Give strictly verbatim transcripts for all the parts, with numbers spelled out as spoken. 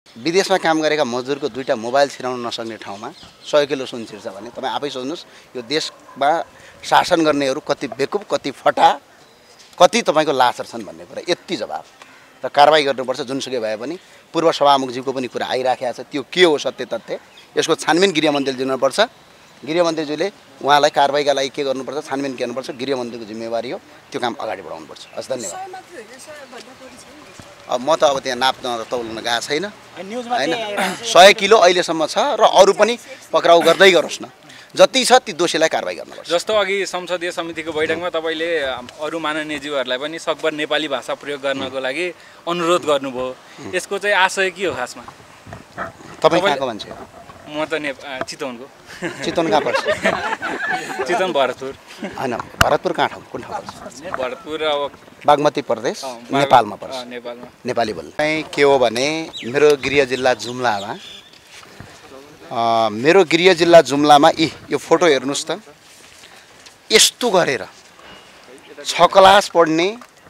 विदेशमा काम गरेका मजदुरको दुईटा मोबाइल छिराउन नसक्ने ठाउँमा सय किलो सुन छिर्छ भने तपाईँ आफै सोच्नुहोस् यो देशमा शासन गर्नेहरू कति बेकुब, कति फटा, कति तपाईँको लाचर छन् भन्ने कुरा यति जवाब र कारबाही गर्नुपर्छ। जुनसुकै भए पनि पूर्व सभामुखज्यूको पनि कुरा आइराखेको छ, त्यो के हो सत्य तथ्य, यसको छानबिन गृहमन्त्रीले दिनुपर्छ। गृहमन्त्रीज्यूले उहाँलाई कारबाहीका लागि के गर्नुपर्छ, छानबिन गर्नुपर्छ, गृहमन्त्रीको जिम्मेवारी हो, त्यो काम अगाडि बढाउनुपर्छ। हस्, धन्यवाद। अब म त अब त्यहाँ नाप्न र तौलन गएको छैन होइन। सय किलो अहिलेसम्म छ र अरू पनि पक्राउ गर्दै गरोस् न, जति छ ती दोषीलाई कारबाही गर्नुपर्छ। जस्तो अघि संसदीय समितिको बैठकमा तपाईँले अरू माननीयज्यूहरूलाई पनि सकभर नेपाली भाषा प्रयोग गर्नको लागि अनुरोध गर्नुभयो, यसको चाहिँ आशय के हो खासमा? तपाईँ कहाँको मान्छे? म त ने चितवनको। चितवन कहाँ पर्छ? चितवन भरतपुर होइन, भरतपुर कहाँ ठाउँ, कुन ठाउँ पर्छ? भरतपुर अब बागमती प्रदेश नेपालमा पर्छ। नेपालमा नेपाली बोल्नु के हो भने मेरो गृह जिल्ला जुम्लामा मेरो गृह जिल्ला जुम्लामा यी यो फोटो हेर्नुहोस् त, यस्तो गरेर छ क्लास पढ्ने,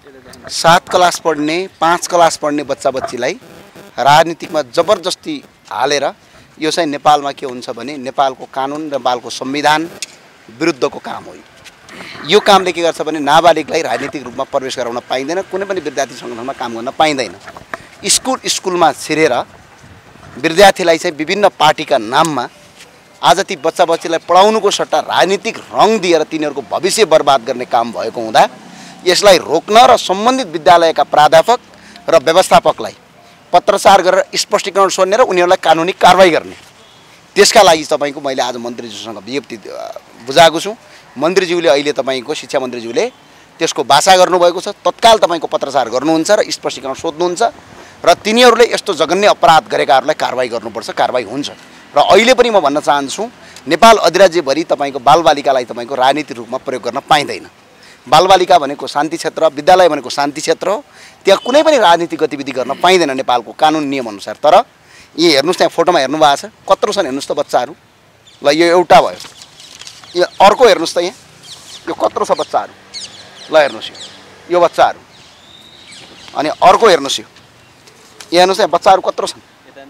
सात क्लास पढ्ने, पाँच क्लास पढ्ने बच्चा बच्चीलाई राजनीतिकमा जबरजस्ती हालेर यो चाहिँ नेपालमा के हुन्छ भने नेपालको कानुन र नेपालको संविधान विरुद्धको काम हो। यो कामले के गर्छ भने नाबालिगलाई राजनीतिक रूपमा प्रवेश गराउन पाइँदैन, कुनै पनि विद्यार्थी सङ्गठनमा काम गर्न पाइँदैन। स्कुल स्कुलमा छिरेर विद्यार्थीलाई चाहिँ विभिन्न पार्टीका नाममा आज ती बच्चा बच्चीलाई पढाउनुको सट्टा राजनीतिक रङ दिएर तिनीहरूको भविष्य बर्बाद गर्ने काम भएको हुँदा यसलाई रोक्न र सम्बन्धित विद्यालयका प्राध्यापक र व्यवस्थापकलाई पत्रचार गरेर स्पष्टीकरण सोध्ने र उनीहरूलाई कानुनी कारबाही गर्ने, त्यसका लागि तपाईँको मैले आज मन्त्रीज्यूसँग विज्ञप्ति बुझाएको छु। मन्त्रीज्यूले अहिले तपाईँको शिक्षा मन्त्रीज्यूले त्यसको भाषा गर्नुभएको छ। तत्काल तपाईँको पत्रचार गर्नुहुन्छ र स्पष्टीकरण सोध्नुहुन्छ र तिनीहरूले यस्तो जघन्य अपराध गरेकाहरूलाई कारबाही गर्नुपर्छ, कारबाही हुन्छ। र अहिले पनि म भन्न चाहन्छु नेपाल अधिराज्यभरि तपाईँको बालबालिकालाई तपाईँको राजनीतिक रूपमा प्रयोग गर्न पाइँदैन। बालबालिका भनेको शान्ति क्षेत्र, विद्यालय भनेको शान्ति क्षेत्र हो, त्यहाँ कुनै पनि राजनीतिक गतिविधि गर्न पाइँदैन नेपालको कानुन नियम अनुसार। तर यी हेर्नुहोस्, त्यहाँ फोटोमा हेर्नु भएको छ कत्रो छन् हेर्नुहोस् त बच्चाहरू। ल यो एउटा भयो, यो अर्को हेर्नुहोस् त, यहाँ यो कत्रो छ बच्चाहरू। ल हेर्नुहोस् यो यो बच्चाहरू, अनि अर्को हेर्नुहोस् यो यहाँ हेर्नुहोस् यहाँ बच्चाहरू कत्रो छन्।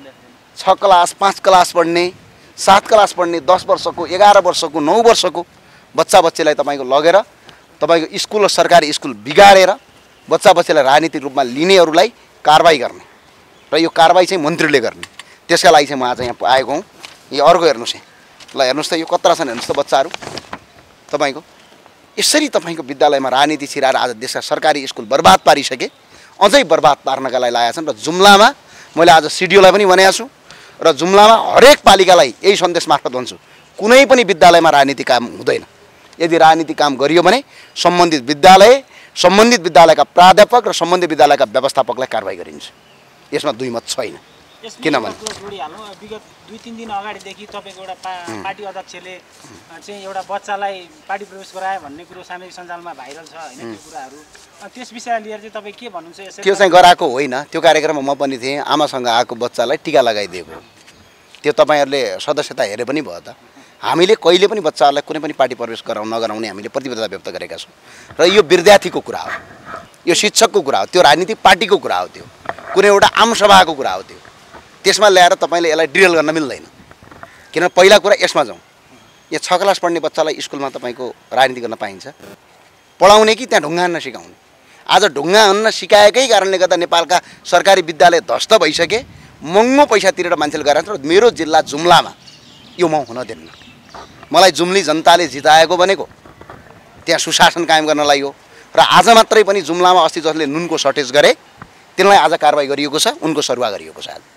छ क्लास, पाँच क्लास पढ्ने, सात क्लास पढ्ने, दस वर्षको, एघार वर्षको, नौ वर्षको बच्चा बच्चीलाई तपाईँको लगेर तपाईँको स्कुल र सरकारी स्कुल बिगाडेर बच्चा बच्चीलाई राजनीतिक रूपमा लिनेहरूलाई कारबाही गर्ने र यो कारबाही चाहिँ मन्त्रीले गर्ने, त्यसका लागि चाहिँ म आज यहाँ आएको हुँ। यो अर्को हेर्नुहोस् यहाँ, ल हेर्नुहोस् त यो कत्रा छन् हेर्नुहोस् त बच्चाहरू तपाईँको। यसरी तपाईँको विद्यालयमा राजनीति छिराएर आज देशका सरकारी स्कुल बर्बाद पारिसके, अझै बर्बाद पार्नका लागि लागेका छन्। र जुम्लामा मैले आज सिडिओलाई पनि भनेको छु र जुम्लामा हरेक पालिकालाई यही सन्देश मार्फत भन्छु, कुनै पनि विद्यालयमा राजनीति काम हुँदैन। यदि राजनीति काम गरियो भने सम्बन्धित विद्यालय, सम्बन्धित विद्यालयका प्राध्यापक र सम्बन्धित विद्यालयका व्यवस्थापकलाई कारबाही गरिन्छ। यसमा दुई मत छैन। किनभने विगत दुई तिन दिन अगाडिदेखि तपाईँको एउटा पार्टी अध्यक्षले चाहिँ एउटा बच्चालाई पार्टी प्रवेश गरायो भन्ने कुरो सामाजिक सञ्जालमा भाइरल छ होइन, त्यो कुराहरू त्यस विषयलाई लिएर चाहिँ तपाईँ के भन्नुहुन्छ? यसरी त्यो चाहिँ गराएको होइन, त्यो कार्यक्रममा म पनि थिएँ। आमासँग आएको बच्चालाई टिका लगाइदिएको, त्यो तपाईँहरूले सदस्यता हेरे पनि भयो त। हामीले कहिले पनि बच्चाहरूलाई कुनै पनि पार्टी प्रवेश गराउन नगराउने हामीले प्रतिबद्धता व्यक्त गरेका छौँ। र यो विद्यार्थीको कुरा हो, यो शिक्षकको कुरा हो, त्यो राजनीतिक पार्टीको कुरा हो, त्यो कुनै एउटा आमसभाको कुरा हो। त्यो त्यसमा ल्याएर तपाईँले यसलाई डिरेल गर्न मिल्दैन। किन पहिला कुरा यसमा जाउँ, यहाँ छ क्लास पढ्ने बच्चालाई स्कुलमा तपाईँको राजनीति गर्न पाइन्छ? पढाउने कि त्यहाँ ढुङ्गा हान्न सिकाउने? आज ढुङ्गा हान्न सिकाएकै कारणले गर्दा नेपालका सरकारी विद्यालय ध्वस्त भइसके, महँगो पैसा तिरेर मान्छेले गराएको छ। मेरो जिल्ला जुम्लामा यो म हुन दिन्न। मलाई जुम्ली जनताले जिताएको भनेको त्यहाँ सुशासन कायम गर्नलाई हो। र आज मात्रै पनि जुम्लामा अस्ति जसले नुनको सर्टेज गरे तिनलाई आज कारबाही गरिएको छ, उनको सरुवा गरिएको छ। आज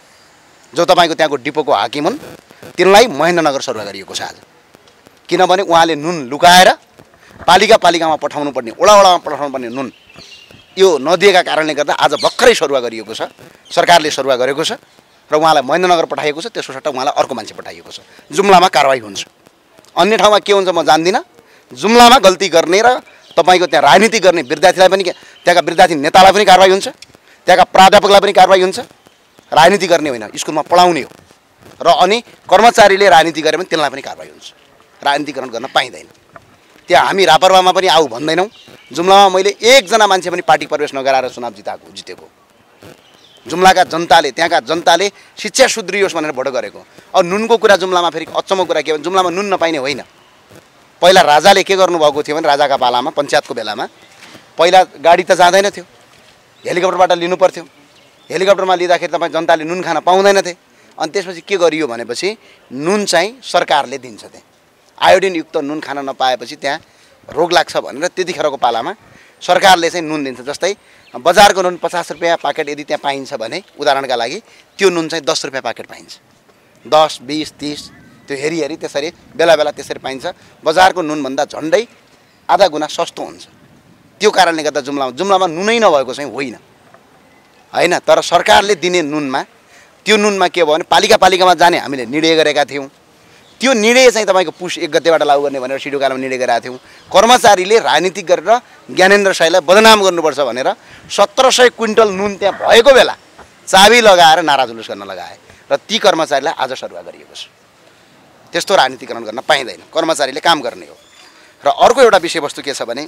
जो तपाईँको त्यहाँको डिपोको हाकिम हुन् तिनलाई महेन्द्रनगर सरुवा गरिएको छ आज। किनभने उहाँले नुन लुकाएर पालिका पालिकामा पठाउनु पर्ने, वडा वडामा पठाउनु पर्ने नुन यो नदिएका कारणले गर्दा आज भर्खरै सरुवा गरिएको छ, सरकारले सरुवा गरेको छ र उहाँलाई महेन्द्रनगर पठाइएको छ। त्यसको सट्टा उहाँलाई अर्को मान्छे पठाइएको छ। जुम्लामा कारबाही हुन्छ, अन्य ठाउँमा के हुन्छ म जान्दिनँ। जुम्लामा गल्ती गर्ने र तपाईँको त्यहाँ राजनीति गर्ने विद्यार्थीलाई पनि, त्यहाँका विद्यार्थी नेतालाई पनि कारबाही हुन्छ, त्यहाँका प्राध्यापकलाई पनि कारबाही हुन्छ। राजनीति गर्ने होइन, स्कुलमा पढाउने हो। र अनि कर्मचारीले राजनीति गरे भने तिनलाई पनि कारबाही हुन्छ। राजनीतिकरण गर्न पाइँदैन। त्यहाँ हामी रापरवामा पनि आऊ भन्दैनौँ। जुम्लामा मैले एकजना मान्छे पनि पार्टी प्रवेश नगराएर चुनाव जिताएको जितेको जुम्लाका जनताले त्यहाँका जनताले शिक्षा सुध्रियोस् भनेर भोट गरेको। अब नुनको कुरा जुम्लामा फेरि अचम्मको कुरा के भने जुम्लामा नुन नपाइने होइन। पहिला राजाले के गर्नुभएको थियो भने राजाका पालामा पञ्चायतको बेलामा पहिला गाडी त जाँदैन थियो, हेलिकप्टरबाट लिनु पर्थ्यो। हेलिकप्टरमा लिँदाखेरि तपाईँ जनताले नुन खान पाउँदैनथे। अनि त्यसपछि के गरियो भनेपछि नुन चाहिँ सरकारले दिन्छ। त्यहाँ आयोडिनयुक्त नुन खान नपाएपछि त्यहाँ रोग लाग्छ भनेर त्यतिखेरको पालामा सरकारले चाहिँ नुन दिन्छ। जस्तै बजारको नुन पचास रुपियाँ पाकेट यदि त्यहाँ पाइन्छ भने उदाहरणका लागि त्यो नुन चाहिँ दस रुपियाँ पाकेट पाइन्छ। दस बिस तिस त्यो हेरी हेरी त्यसरी बेला बेला त्यसरी पाइन्छ। बजारको नुनभन्दा झन्डै आधा गुणा सस्तो हुन्छ। त्यो कारणले गर्दा जुम्लामा जुम्लामा नुनै नभएको चाहिँ होइन होइन तर सरकारले दिने नुनमा त्यो नुनमा के भयो भने पालिका पालिकामा जाने हामीले निर्णय गरेका थियौँ। त्यो निर्णय चाहिँ तपाईँको पुस एक गतेबाट लागू गर्ने भनेर सिडुकालमा निर्णय गरेका थियौँ। कर्मचारीले राजनीति गरेर ज्ञानेन्द्र साईलाई बदनाम गर्नुपर्छ भनेर सत्र सय क्विन्टल नुन त्यहाँ भएको बेला चाबी लगाएर नारा जुलुस गर्न लगाए र ती कर्मचारीलाई आज सरुवा गरिएको छ। त्यस्तो राजनीतिकरण गर्न पाइँदैन, कर्मचारीले काम गर्ने हो। र अर्को एउटा विषयवस्तु के छ भने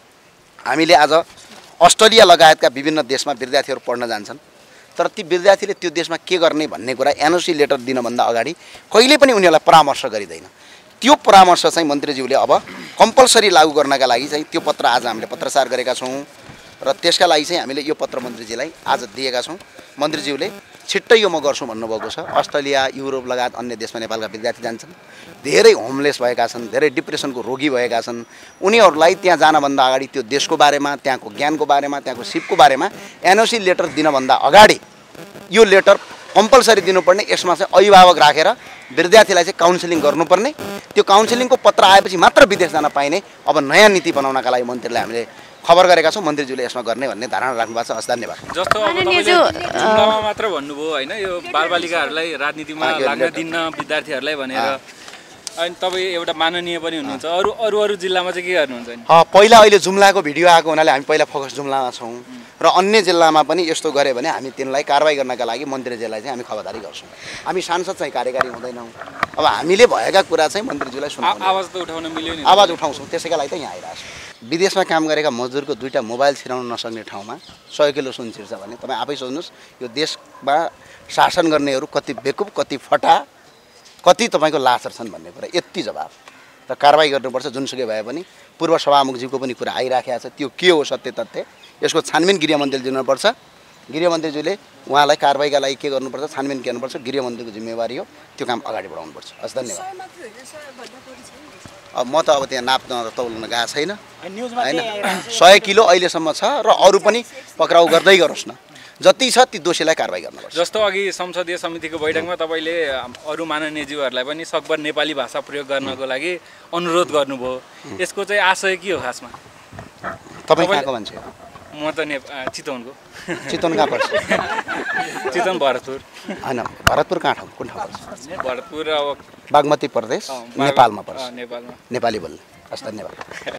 हामीले आज अस्ट्रेलिया लगायतका विभिन्न देशमा विद्यार्थीहरू पढ्न जान्छन्, तर ती विद्यार्थीले त्यो देशमा के गर्ने भन्ने कुरा एनओसी लेटर दिनभन्दा अगाडि कहिले पनि उनीहरूलाई परामर्श गरिँदैन। त्यो परामर्श चाहिँ मन्त्रीज्यूले अब कम्पलसरी लागू गर्नका लागि चाहिँ त्यो पत्र आज हामीले पत्रचार गरेका छौँ र त्यसका लागि चाहिँ हामीले यो पत्र मन्त्रीजीलाई आज दिएका छौँ। मन्त्रीज्यूले छिट्टै यो म गर्छु भन्नुभएको छ। अस्ट्रेलिया युरोप लगायत अन्य देशमा नेपालका विद्यार्थी जान्छन्, धेरै होमलेस भएका छन्, धेरै डिप्रेसनको रोगी भएका छन्। उनीहरूलाई त्यहाँ जानभन्दा अगाडि त्यो देशको बारेमा, त्यहाँको ज्ञानको बारेमा, त्यहाँको सिपको बारेमा एनओसी लेटर दिनभन्दा अगाडि यो लेटर कम्पलसरी दिनुपर्ने। यसमा चाहिँ अभिभावक राखेर विद्यार्थीलाई चाहिँ काउन्सिलिङ गर्नुपर्ने। त्यो काउन्सिलिङको पत्र आएपछि मात्र विदेश जान पाइने अब नयाँ नीति बनाउनका लागि मन्त्रीलाई हामीले खबर गरेका छौँ। मन्त्रीज्यूले यसमा गर्ने भन्ने धारणा राख्नु भएको छ। हस्, धन्यवाद। जस्तो अब तपाईँले जुम्लामा मात्र भन्नुभयो होइन, यो बालबालिकाहरूलाई राजनीतिमा लाग्न दिन्न विद्यार्थीहरूलाई भनेर, अनि तपाईँ एउटा माननीय पनि हुनुहुन्छ। अरू अरू अरू जिल्लामा चाहिँ के गर्नुहुन्छ? पहिला अहिले जुम्लाको भिडियो आएको हुनाले हामी पहिला फोकस जुम्लामा छौँ र अन्य जिल्लामा पनि यस्तो गऱ्यो भने हामी तिनलाई कारवाही गर्नका लागि मन्त्रीज्यूलाई चाहिँ हामी खबरदारी गर्छौँ। हामी सांसद चाहिँ कार्यकारी हुँदैनौँ। अब हामीले भएका कुरा चाहिँ मन्त्रीज्यूलाई सुनाउँ, आवाज त उठाउन मिल्यो नि, आवाज उठाउँछौँ। त्यसैका लागि त यहाँ आइरहेको छु। विदेशमा काम गरेका मजदुरको दुईवटा मोबाइल छिराउन नसक्ने ठाउँमा सय किलो सुन छिर्छ भने तपाईँ आफै सोच्नुहोस् यो देशमा शासन गर्नेहरू कति बेकुब, कति फटा, कति तपाईँको लाचर छन् भन्ने कुरा यति जवाब र कारवाही गर्नुपर्छ। जुनसुकै भए पनि पूर्व सभामुखज्यूको पनि कुरा आइराखेको छ। त्यो के हो सत्य तथ्य, यसको छानबिन गृहमन्त्रीले दिनुपर्छ। गृहमन्त्रीज्यूले उहाँलाई कारवाहीका लागि के गर्नुपर्छ, छानबिन गर्नुपर्छ। गृहमन्त्रीको जिम्मेवारी हो, त्यो काम अगाडि बढाउनुपर्छ। हस्, धन्यवाद। अब म त अब त्यहाँ नाप्न र तौलन गएको छैन होइन। सय किलो अहिलेसम्म छ र अरू पनि पक्राउ गर्दै गरोस् न। जति छ ती दोषीलाई कारवाही गर्नुपर्छ। जस्तो अघि संसदीय समितिको बैठकमा तपाईँले अरू माननीयज्यूहरूलाई पनि सकभर नेपाली भाषा प्रयोग गर्नको लागि अनुरोध गर्नुभयो। यसको चाहिँ आशय के हो खासमा? तपाईँ कहाँको मान्छे? म त ने चितवनको। चितवन कहाँ पर्छ? चितवन भरतपुर होइन, भरतपुर कहाँ ठाउँ, कुन ठाउँ पर्छ? भरतपुर अब बागमती प्रदेश नेपालमा पर्छ। नेपालमा नेपाली बोल्ने। हस्, धन्यवाद।